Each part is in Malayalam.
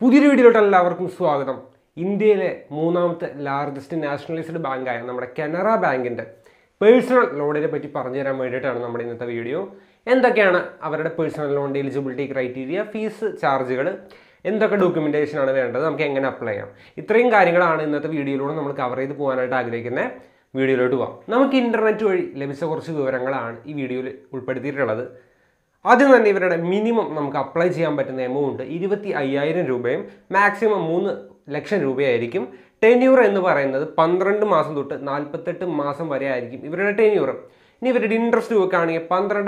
പുതിയൊരു വീഡിയോയിലോട്ട് എല്ലാവർക്കും സ്വാഗതം. ഇന്ത്യയിലെ മൂന്നാമത്തെ ലാർജസ്റ്റ് നാഷണലൈസ്ഡ് ബാങ്കായ നമ്മുടെ കനറ ബാങ്കിൻ്റെ പേഴ്സണൽ ലോണിനെ പറ്റി പറഞ്ഞു തരാൻ വേണ്ടിയിട്ടാണ് നമ്മുടെ ഇന്നത്തെ വീഡിയോ. എന്തൊക്കെയാണ് അവരുടെ പേഴ്സണൽ ലോണിൻ്റെ എലിജിബിലിറ്റി ക്രൈറ്റീരിയ, ഫീസ് ചാർജുകൾ, എന്തൊക്കെ ഡോക്യുമെൻറ്റേഷനാണ് വേണ്ടത്, നമുക്ക് എങ്ങനെ അപ്ലൈ ചെയ്യാം, ഇത്രയും കാര്യങ്ങളാണ് ഇന്നത്തെ വീഡിയോയിലൂടെ നമ്മൾ കവർ ചെയ്ത് പോകാനായിട്ട് ആഗ്രഹിക്കുന്ന വീഡിയോയിലോട്ട് പോകാം. നമുക്ക് ഇൻ്റർനെറ്റ് വഴി ലഭിച്ച കുറച്ച് വിവരങ്ങളാണ് ഈ വീഡിയോയിൽ ഉൾപ്പെടുത്തിയിട്ടുള്ളത്. ആദ്യം തന്നെ ഇവരുടെ മിനിമം നമുക്ക് അപ്ലൈ ചെയ്യാൻ പറ്റുന്ന എമൗണ്ട് 25,000 രൂപയും മാക്സിമം 3 ലക്ഷം രൂപയായിരിക്കും. ടെന്യൂർ എന്ന് പറയുന്നത് 12 മാസം തൊട്ട് 48 മാസം വരെ ആയിരിക്കും ഇവരുടെ ടെന്യൂർ. ഇനി ഇവരുടെ ഇൻട്രസ്റ്റ് നോക്കുകയാണെങ്കിൽ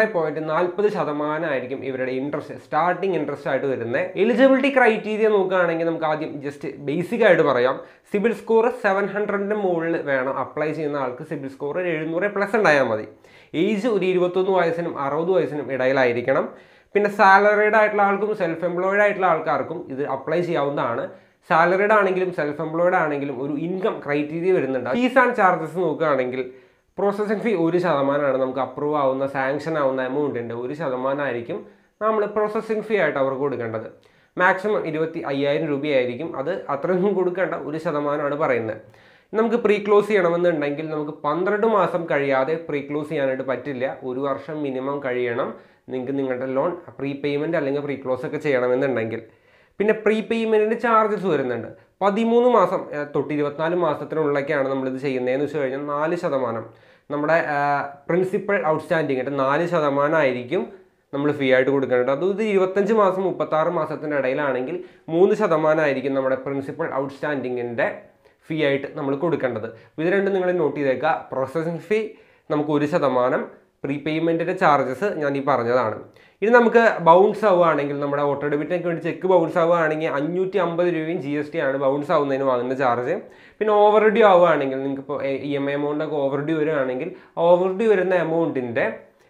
12.40% ആയിരിക്കും ഇവരുടെ ഇൻട്രസ്റ്റ്, സ്റ്റാർട്ടിങ് ഇൻട്രസ്റ്റ് ആയിട്ട് വരുന്നത്. എലിജിബിലിറ്റി ക്രൈറ്റീരിയ നോക്കുകയാണെങ്കിൽ നമുക്ക് ആദ്യം ജസ്റ്റ് ബേസിക് ആയിട്ട് പറയാം. സിബിൽ സ്കോർ 700ന്റെ മുകളിൽ വേണം അപ്ലൈ ചെയ്യുന്ന ആൾക്ക്. സിബിൽ സ്കോർ 700+ ഉണ്ടായാൽ മതി. ഏജ് ഒരു 21 വയസ്സിനും 60 വയസ്സിനും ഇടയിലായിരിക്കണം. പിന്നെ സാലറീഡ് ആയിട്ടുള്ള ആൾക്കും സെൽഫ് എംപ്ലോയിഡ് ആയിട്ടുള്ള ആൾക്കാർക്കും ഇത് അപ്ലൈ ചെയ്യാവുന്നതാണ്. സാലറീഡ് ആണെങ്കിലും സെൽഫ് എംപ്ലോയിഡ് ആണെങ്കിലും ഒരു ഇൻകം ക്രൈറ്റീരിയ വരുന്നുണ്ട്. ഫീസ് ആൻഡ് ചാർജസ് നോക്കുകയാണെങ്കിൽ പ്രോസസ്സിംഗ് ഫീ 1% നമുക്ക് അപ്രൂവ് ആവുന്ന, സാങ്ഷൻ ആവുന്ന എമൗണ്ടിൻ്റെ 1% ആയിരിക്കും നമ്മൾ പ്രോസസ്സിംഗ് ഫീ ആയിട്ട് അവർക്ക് കൊടുക്കേണ്ടത്. മാക്സിമം 25,000 രൂപയായിരിക്കും. അത് അത്രയൊന്നും കൊടുക്കേണ്ട, 1% പറയുന്നത്. നമുക്ക് പ്രീ ക്ലോസ് ചെയ്യണമെന്നുണ്ടെങ്കിൽ നമുക്ക് 12 മാസം കഴിയാതെ പ്രീ ക്ലോസ് ചെയ്യാനായിട്ട് പറ്റില്ല. 1 വർഷം മിനിമം കഴിയണം നിങ്ങൾക്ക് നിങ്ങളുടെ ലോൺ പ്രീ പേയ്മെൻറ്റ് അല്ലെങ്കിൽ പ്രീ ക്ലോസ് ഒക്കെ ചെയ്യണമെന്നുണ്ടെങ്കിൽ. പിന്നെ പ്രീ പേയ്മെൻറ്റിൻ്റെ ചാർജസ് വരുന്നുണ്ട്. 13 മാസം തൊട്ട് 24 മാസത്തിനുള്ളിലേക്കാണ് നമ്മളിത് ചെയ്യുന്നതെന്ന് വെച്ച് കഴിഞ്ഞാൽ 4% നമ്മുടെ പ്രിൻസിപ്പൽ ഔട്ട്സ്റ്റാൻഡിങ് ആയിട്ട് 4% ആയിരിക്കും നമ്മൾ ഫീ ആയിട്ട് കൊടുക്കേണ്ടത്. അത് 25 മാസം 36 മാസത്തിൻ്റെ ഇടയിലാണെങ്കിൽ 3% ആയിരിക്കും നമ്മുടെ പ്രിൻസിപ്പൽ ഔട്ട്സ്റ്റാൻഡിങ്ങിൻ്റെ ഫീ ആയിട്ട് നമ്മൾ കൊടുക്കേണ്ടത്. ഇത് രണ്ടും നിങ്ങൾ നോട്ട് ചെയ്തേക്കുക. പ്രോസസ്സിംഗ് ഫീ നമുക്ക് 1%, പ്രീ പേയ്മെൻറ്റിൻ്റെ ചാർജസ് ഞാൻ ഈ പറഞ്ഞതാണ്. ഇനി നമുക്ക് ബൗൺസ് ആവുകയാണെങ്കിൽ, നമ്മുടെ ഓട്ടോ ഡെബിറ്റിനൊക്കെ വേണ്ടി ചെക്ക് ബൗൺസ് ആവുകയാണെങ്കിൽ 550 രൂപയും GST ആണ് ബൗൺസ് ആവുന്നതിന് വാങ്ങുന്ന ചാർജ്. പിന്നെ ഓവർ ഡ്യൂ ആവുകയാണെങ്കിൽ നിങ്ങൾക്കിപ്പോൾ EMI എമൗണ്ടൊക്കെ ഓവർ ഡ്യൂ വരികയാണെങ്കിൽ ഓവർ ഡ്യൂ വരുന്ന എമൗണ്ടിൻ്റെ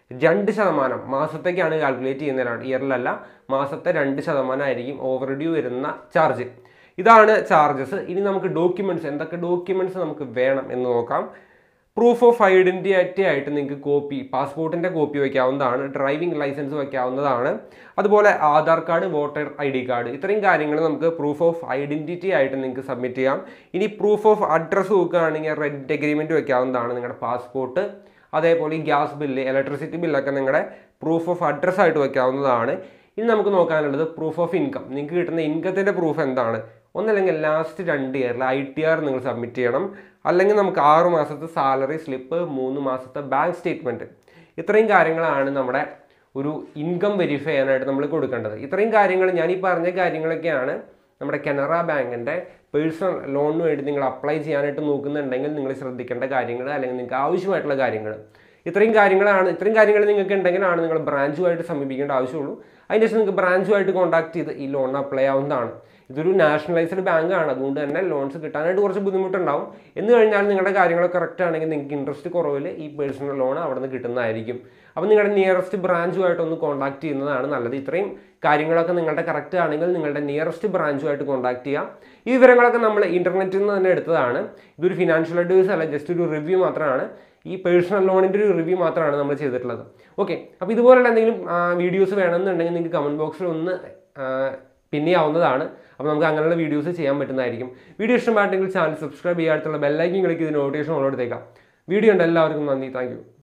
2% മാസത്തേക്കാണ് കാൽക്കുലേറ്റ് ചെയ്യുന്നതിനാണ്, ഇയറിലല്ല. മാസത്തെ 2% ആയിരിക്കും ഓവർ ഡ്യൂ വരുന്ന ചാർജ്. ഇതാണ് ചാർജസ്. ഇനി നമുക്ക് ഡോക്യുമെൻറ്റ്സ്, എന്തൊക്കെ ഡോക്യുമെൻറ്റ്സ് നമുക്ക് വേണം എന്ന് നോക്കാം. പ്രൂഫ് ഓഫ് ഐഡൻറ്റിറ്റി ആയിട്ട് നിങ്ങൾക്ക് കോപ്പി, പാസ്പോർട്ടിൻ്റെ കോപ്പി വയ്ക്കാവുന്നതാണ്. ഡ്രൈവിംഗ് ലൈസൻസ് വയ്ക്കാവുന്നതാണ്. അതുപോലെ Aadhaar card, voter ID card, ഇത്രയും കാര്യങ്ങൾ നമുക്ക് പ്രൂഫ് ഓഫ് ഐഡൻറ്റിറ്റി ആയിട്ട് നിങ്ങൾക്ക് സബ്മിറ്റ് ചെയ്യാം. ഇനി പ്രൂഫ് ഓഫ് അഡ്രസ്സ് നോക്കുകയാണെങ്കിൽ റെൻറ്റ് എഗ്രിമെൻറ്റ് വയ്ക്കാവുന്നതാണ്. നിങ്ങളുടെ പാസ്പോർട്ട്, അതേപോലെ ഈ ഗ്യാസ് ബില്ല്, ഇലക്ട്രിസിറ്റി ബില്ലൊക്കെ നിങ്ങളുടെ പ്രൂഫ് ഓഫ് അഡ്രസ്സ് ആയിട്ട് വയ്ക്കാവുന്നതാണ്. ഇനി നമുക്ക് നോക്കാനുള്ളത് പ്രൂഫ് ഓഫ് ഇൻകം. നിങ്ങൾക്ക് കിട്ടുന്ന ഇൻകത്തിൻ്റെ പ്രൂഫ് എന്താണ്? ഒന്നല്ലെങ്കിൽ ലാസ്റ്റ് 2 ഇയറിൽ ITR നിങ്ങൾ സബ്മിറ്റ് ചെയ്യണം. അല്ലെങ്കിൽ നമുക്ക് 6 മാസത്തെ സാലറി സ്ലിപ്പ്, 3 മാസത്തെ ബാങ്ക് സ്റ്റേറ്റ്മെൻറ്റ്. ഇത്രയും കാര്യങ്ങളാണ് നമ്മുടെ ഒരു ഇൻകം വെരിഫൈ ചെയ്യാനായിട്ട് നമ്മൾ കൊടുക്കേണ്ടത്. ഇത്രയും കാര്യങ്ങൾ, ഞാൻ ഈ പറഞ്ഞ കാര്യങ്ങളൊക്കെയാണ് നമ്മുടെ കനറ ബാങ്കിൻ്റെ പേഴ്സണൽ ലോണിന് വേണ്ടി നിങ്ങൾ അപ്ലൈ ചെയ്യാനായിട്ട് നോക്കുന്നുണ്ടെങ്കിൽ നിങ്ങൾ ശ്രദ്ധിക്കേണ്ട കാര്യങ്ങൾ, അല്ലെങ്കിൽ നിങ്ങൾക്ക് ആവശ്യമായിട്ടുള്ള കാര്യങ്ങൾ. ഇത്രയും കാര്യങ്ങൾ നിങ്ങൾക്ക് ഉണ്ടെങ്കിലാണ് നിങ്ങൾ ബ്രാഞ്ചുമായിട്ട് സമീപിക്കേണ്ട ആവശ്യമുള്ളൂ. അതിന് ശേഷം നിങ്ങൾക്ക് ബ്രാഞ്ചുമായിട്ട് കോൺടാക്ട് ചെയ്ത് ഈ ലോൺ അപ്ലൈ ആവുന്നതാണ്. ഇതൊരു നാഷണലൈസ്ഡ് ബാങ്കാണ്, അതുകൊണ്ട് തന്നെ ലോൺസ് കിട്ടാനായിട്ട് കുറച്ച് ബുദ്ധിമുട്ടുണ്ടാവും. എന്ന് കഴിഞ്ഞാൽ നിങ്ങളുടെ കാര്യങ്ങളൊക്കെ കറക്റ്റ് ആണെങ്കിൽ നിങ്ങൾക്ക് ഇൻട്രസ്റ്റ് കുറവിൽ ഈ പേഴ്സണൽ ലോൺ അവിടെ നിന്ന് കിട്ടുന്നതായിരിക്കും. അപ്പോൾ നിങ്ങളുടെ നിയറസ്റ്റ് ബ്രാഞ്ചുമായിട്ടൊന്ന് കോൺടാക്ട് ചെയ്യുന്നതാണ് നല്ലത്. ഇത്രയും കാര്യങ്ങളൊക്കെ നിങ്ങളുടെ കറക്റ്റ് ആണെങ്കിൽ നിങ്ങളുടെ നിയറസ്റ്റ് ബ്രാഞ്ചുമായിട്ട് കോൺടാക്ട് ചെയ്യാം. ഈ വിവരങ്ങളൊക്കെ നമ്മൾ ഇൻ്റർനെറ്റിൽ നിന്ന് തന്നെ എടുത്തതാണ്. ഇതൊരു ഫിനാൻഷ്യൽ അഡ്വൈസ് അല്ല, ജസ്റ്റ് ഒരു റിവ്യൂ മാത്രമാണ്. ഈ പേഴ്സണൽ ലോണിൻ്റെ ഒരു റിവ്യൂ മാത്രമാണ് നമ്മൾ ചെയ്തിട്ടുള്ളത്. ഓക്കെ, അപ്പോൾ ഇതുപോലുള്ള എന്തെങ്കിലും വീഡിയോസ് വേണമെന്നുണ്ടെങ്കിൽ നിങ്ങൾക്ക് കമൻറ്റ് ബോക്സിൽ ഒന്ന് പിന്നെ ആവുന്നതാണ്. അപ്പോൾ നമുക്ക് അങ്ങനെയുള്ള വീഡിയോസ് ചെയ്യാൻ പറ്റുന്നതായിരിക്കും. വീഡിയോ ഇഷ്ടമായിട്ടെങ്കിൽ ചാനൽ സബ്സ്ക്രൈബ് ചെയ്യാത്തുള്ള ബെല്ലൈക്കൻ ക്ലിക്ക് ചെയ്ത് നോട്ടിഫിക്കേഷൻ ഓൺ കൊടുത്തേക്കാം. വീഡിയോ ഉണ്ട്. എല്ലാവർക്കും നന്ദി. Thank U.